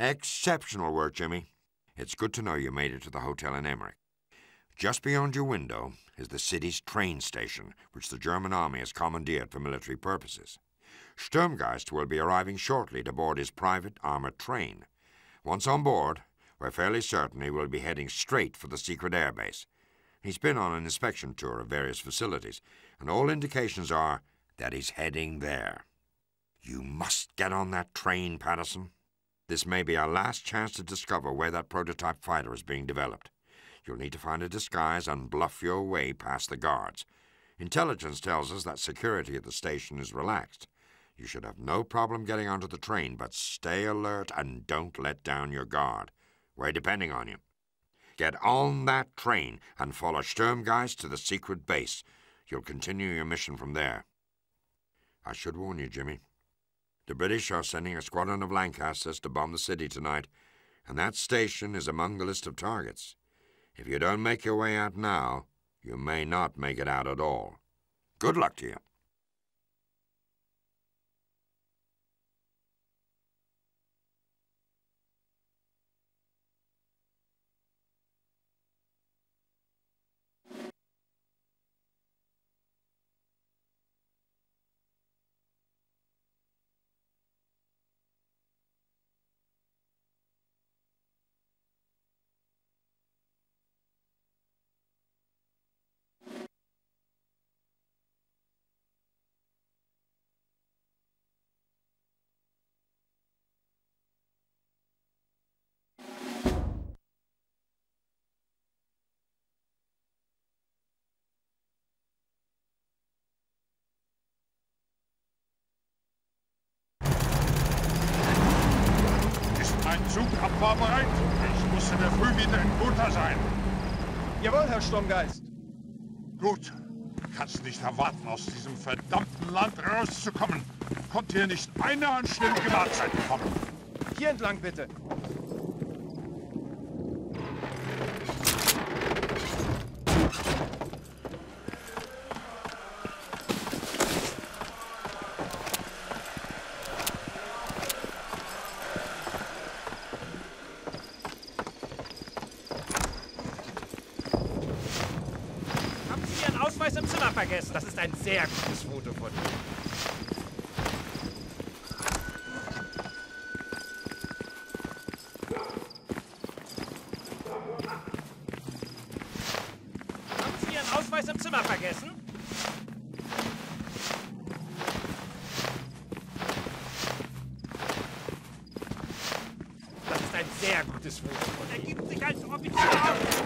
Exceptional work, Jimmy. It's good to know you made it to the hotel in Emmerich. Just beyond your window is the city's train station, which the German army has commandeered for military purposes. Sturmgeist will be arriving shortly to board his private armored train. Once on board, we're fairly certain he will be heading straight for the secret airbase. He's been on an inspection tour of various facilities, and all indications are that he's heading there. You must get on that train, Patterson. This may be our last chance to discover where that prototype fighter is being developed. You'll need to find a disguise and bluff your way past the guards. Intelligence tells us that security at the station is relaxed. You should have no problem getting onto the train, but stay alert and don't let down your guard. We're depending on you. Get on that train and follow Sturmgeist to the secret base. You'll continue your mission from there. I should warn you, Jimmy. The British are sending a squadron of Lancasters to bomb the city tonight, and that station is among the list of targets. If you don't make your way out now, you may not make it out at all. Good luck to you. Zug abfahrbereit. Ich muss in der Früh wieder in Gotha sein. Jawohl, Herr Sturmgeist. Gut. Kannst nicht erwarten, aus diesem verdammten Land rauszukommen. Kommt hier nicht eine anständige Mahlzeit bekommen. Hier entlang, bitte. Im Zimmer vergessen. Das ist ein sehr gutes Foto von dir. Haben Sie Ihren Ausweis im Zimmer vergessen? Das ist ein sehr gutes Foto und er gibt sich als Offizier auf.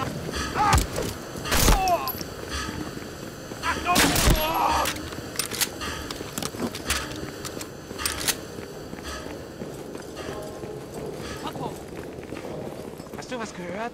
Hast du was gehört?